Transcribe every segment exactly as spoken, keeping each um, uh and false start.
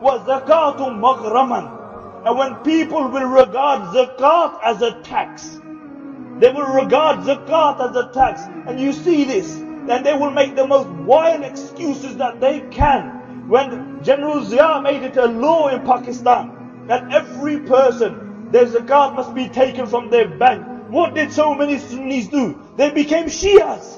وَزَكَاةٌ مَغْرَمًا. And when people will regard zakat as a tax, they will regard zakat as a tax, and you see this, then they will make the most wild excuses that they can. When General Zia made it a law in Pakistan that every person, their zakat must be taken from their bank, what did so many Sunnis do? They became Shias.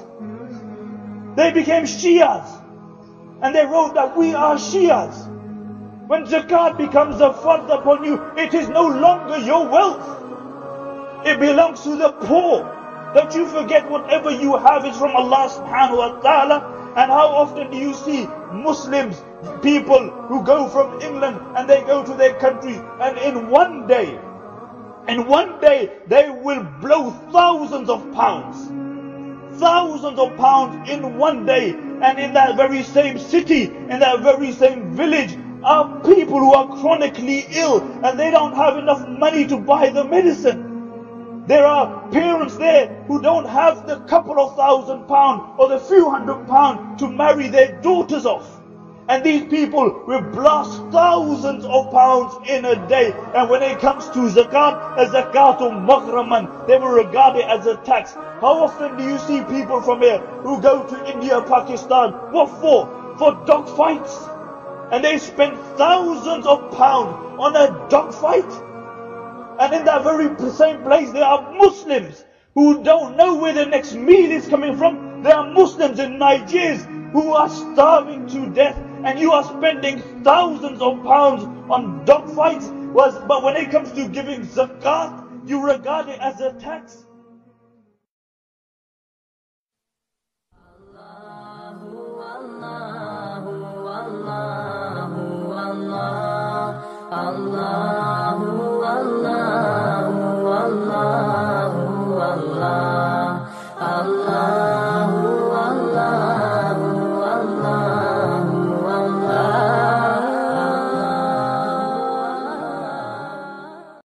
They became Shias. And they wrote that we are Shias. When zakat becomes a fard upon you, it is no longer your wealth. It belongs to the poor. Don't you forget, whatever you have is from Allah subhanahu wa ta'ala. And how often do you see Muslims, people who go from England and they go to their country, and in one day, in one day they will blow thousands of pounds. Thousands of pounds in one day. And in that very same city, in that very same village, are people who are chronically ill and they don't have enough money to buy the medicine. There are parents there who don't have the couple of thousand pounds or the few hundred pounds to marry their daughters off. And these people will blast thousands of pounds in a day. And when it comes to zakat, a zakatum maghraman, they will regard it as a tax. How often do you see people from here who go to India, Pakistan? What for? For dog fights. And they spend thousands of pounds on a dog fight. And in that very same place there are Muslims who don't know where the next meal is coming from. There are Muslims in Nigeria who are starving to death, and you are spending thousands of pounds on dog fights. But when it comes to giving zakat, you regard it as a tax. Allah